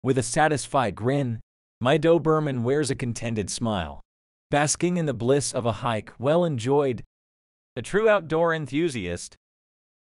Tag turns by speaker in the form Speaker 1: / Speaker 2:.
Speaker 1: With a satisfied grin, my Doberman wears a contented smile, basking in the bliss of a hike well enjoyed. A true outdoor enthusiast,